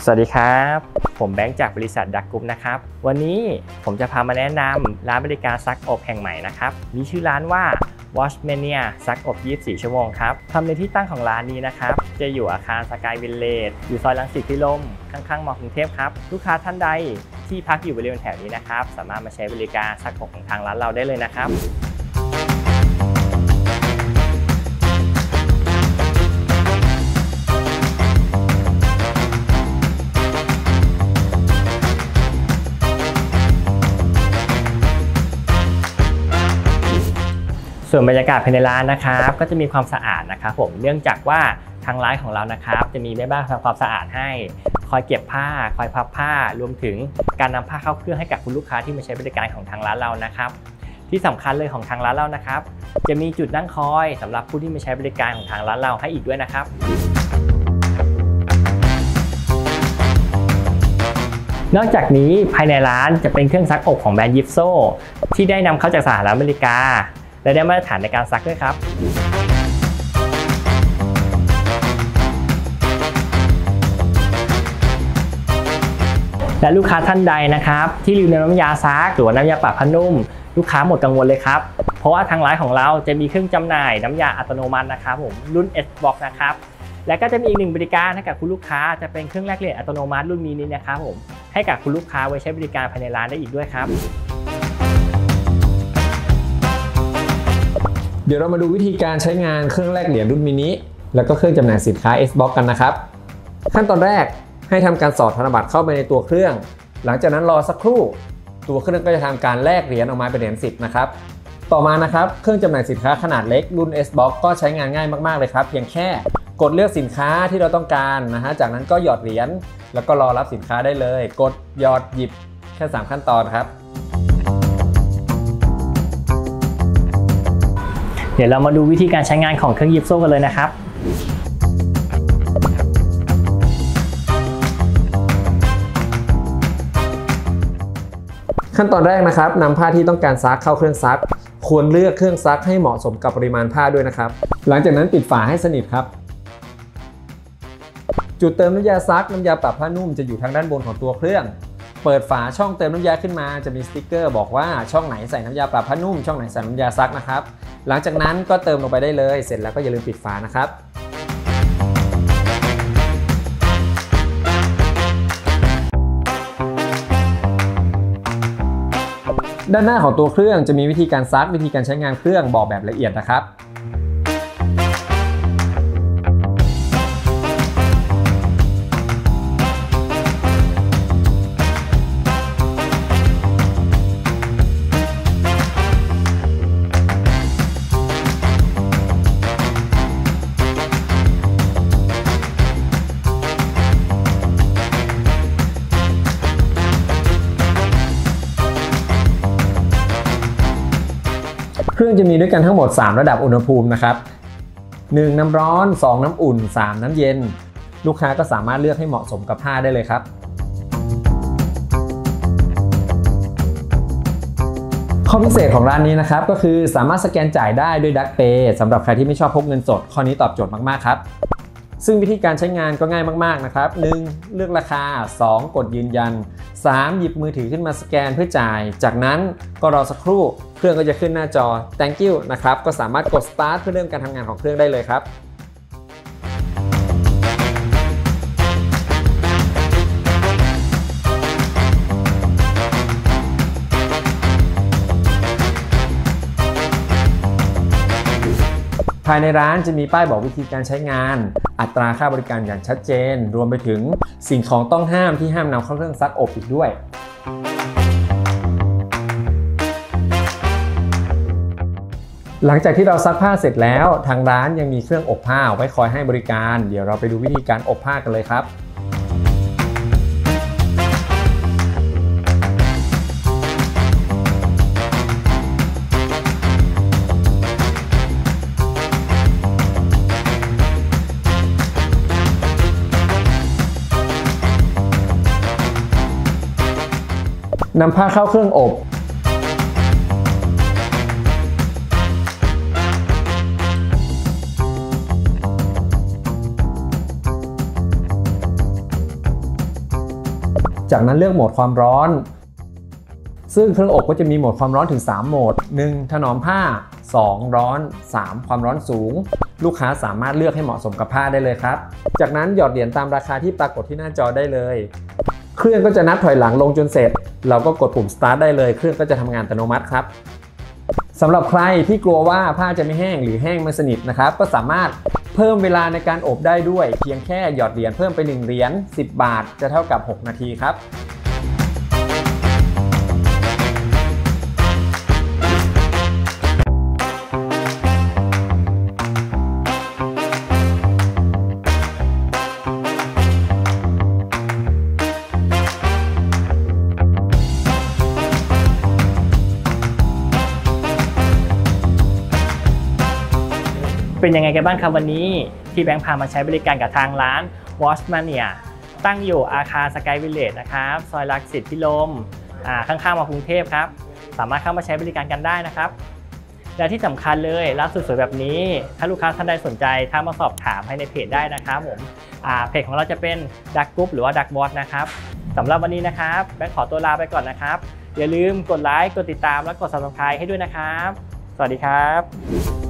สวัสดีครับผมแบงค์จากบริษัทดักกรุ๊ปนะครับวันนี้ผมจะพามาแนะนำร้านบริการซักอบแห่งใหม่นะครับมีชื่อร้านว่า Washmania ซักอบ24 ชั่วโมงครับทำในที่ตั้งของร้านนี้นะครับจะอยู่อาคารสกายวิลเลจอยู่ซอยรังสิตพิรมข้างๆมอกรุงเทพครับลูกค้าท่านใดที่พักอยู่บริเวณแถวนี้นะครับสามารถมาใช้บริการซักอบของทางร้านเราได้เลยนะครับส่วนบรรยากาศภายในร้านนะครับก็จะมีความสะอาดนะครับผมเนื่องจากว่าทางร้านของเรานะครับจะมีแม่บ้านทำความสะอาดให้คอยเก็บผ้าคอยพับผ้ารวมถึงการนำผ้าเข้าเครื่องให้กับคุณลูกค้าที่มาใช้บริการของทางร้านเรานะครับที่สำคัญเลยของทางร้านเรานะครับจะมีจุดนั่งคอยสำหรับผู้ที่มาใช้บริการของทางร้านเราให้อีกด้วยนะครับนอกจากนี้ภายในร้านจะเป็นเครื่องซักอบของแบรนด์ยิปโซที่ได้นำเข้าจากสหรัฐอเมริกาและได้มาตรฐานในการซักด้วยครับและลูกค้าท่านใดนะครับที่รีวิวน้ำยาซักหรือว่าน้ำยาปรับผ้านุ่มลูกค้าหมดกังวลเลยครับเพราะว่าทางร้านของเราจะมีเครื่องจำหน่ายน้ำยาอัตโนมัตินะครับผมรุ่น S-Box นะครับและก็จะมีอีกหนึ่งบริการให้กับคุณลูกค้าจะเป็นเครื่องแลกเหรียญอัตโนมัติรุ่นนี้นะครับผมให้กับคุณลูกค้าไว้ใช้บริการภายในร้านได้อีกด้วยครับเดี๋ยวเรามาดูวิธีการใช้งานเครื่องแลกเหรียญรุ่นมินิแล้วก็เครื่องจำหน่ายสินค้า S-Box กันนะครับขั้นตอนแรกให้ทำการสอดธนบัตรเข้าไปในตัวเครื่องหลังจากนั้นรอสักครู่ตัวเครื่องก็จะทำการแลกเหรียญออกมาเป็นเหรียญ10นะครับต่อมานะครับเครื่องจำหน่ายสินค้าขนาดเล็กรุ่น S-Box ก็ใช้งานง่ายมากๆเลยครับเพียงแค่กดเลือกสินค้าที่เราต้องการนะฮะจากนั้นก็หยอดเหรียญแล้วก็รอรับสินค้าได้เลยกดหยอดหยิบแค่3ขั้นตอนครับเดี๋ยวเรามาดูวิธีการใช้งานของเครื่องยิปโซ่กันเลยนะครับขั้นตอนแรกนะครับนำผ้าที่ต้องการซักเข้าเครื่องซักควรเลือกเครื่องซักให้เหมาะสมกับปริมาณผ้าด้วยนะครับหลังจากนั้นปิดฝาให้สนิทครับจุดเติมน้ำยาซักน้ำยาปรับผ้านุ่มจะอยู่ทางด้านบนของตัวเครื่องเปิดฝาช่องเติมน้ำยาขึ้นมาจะมีสติ๊กเกอร์บอกว่าช่องไหนใส่น้ำยาปรับผ้านุ่มช่องไหนใส่น้ำยาซักนะครับหลังจากนั้นก็เติมลงไปได้เลยเสร็จแล้วก็อย่าลืมปิดฝานะครับด้านหน้าของตัวเครื่องจะมีวิธีการซักวิธีการใช้งานเครื่องบอกแบบละเอียดนะครับเครื่องจะมีด้วยกันทั้งหมด3ระดับอุณหภูมินะครับ1น้ำร้อน2น้ำอุ่น3น้ำเย็นลูกค้าก็สามารถเลือกให้เหมาะสมกับผ้าได้เลยครับข้อพิเศษของร้านนี้นะครับก็คือสามารถสแกนจ่ายได้ด้วยดักเปย์สำหรับใครที่ไม่ชอบพกเงินสดข้อนี้ตอบโจทย์มากๆครับซึ่งวิธีการใช้งานก็ง่ายมากๆนะครับ1เลือกราคา2กดยืนยัน3หยิบมือถือขึ้นมาสแกนเพื่อจ่ายจากนั้นก็รอสักครู่เครื่องก็จะขึ้นหน้าจอ thank you นะครับก็สามารถกด start เพื่อเริ่มการทำงานของเครื่องได้เลยครับภายในร้านจะมีป้ายบอกวิธีการใช้งานอัตราค่าบริการอย่างชัดเจนรวมไปถึงสิ่งของต้องห้ามที่ห้ามนำเข้าเครื่องซักอบอีกด้วยหลังจากที่เราซักผ้าเสร็จแล้วทางร้านยังมีเครื่องอบผ้าไว้คอยให้บริการเดี๋ยวเราไปดูวิธีการอบผ้ากันเลยครับนำผ้าเข้าเครื่องอบจากนั้นเลือกโหมดความร้อนซึ่งเครื่องอบก็จะมีโหมดความร้อนถึง3โหมด 1. ถนอมผ้า 2. ร้อน 3. ความร้อนสูงลูกค้าสามารถเลือกให้เหมาะสมกับผ้าได้เลยครับจากนั้นหยอดเหรียญตามราคาที่ปรากฏที่หน้าจอได้เลยเครื่องก็จะนับถอยหลังลงจนเสร็จเราก็กดปุ่ม start ได้เลยเครื่องก็จะทำงานอัตโนมัติครับสำหรับใครที่กลัวว่าผ้าจะไม่แห้งหรือแห้งไม่สนิทนะครับก็สามารถเพิ่มเวลาในการอบได้ด้วยเพียงแค่หยอดเหรียญเพิ่มไป1เหรียญ10 บาทจะเท่ากับ6นาทีครับเป็นยังไงกันบ้างครับวันนี้ที่แบงค์พามาใช้บริการกับทางร้าน Washmania ตั้งอยู่อาคารสกายวิลเลจนะครับซอยรังสิตพิรมข้างๆมากรุงเทพครับสามารถเข้ามาใช้บริการกันได้นะครับและที่สำคัญเลยร้านสวยๆแบบนี้ถ้าลูกค้าท่านใดสนใจทักมาสอบถามให้ในเพจได้นะครับผมเพจของเราจะเป็น Duck Group หรือว่า Duck Boss นะครับสำหรับวันนี้นะครับแบงค์ขอตัวลาไปก่อนนะครับอย่าลืมกดไลค์กดติดตามและกด Subscribe ให้ด้วยนะครับสวัสดีครับ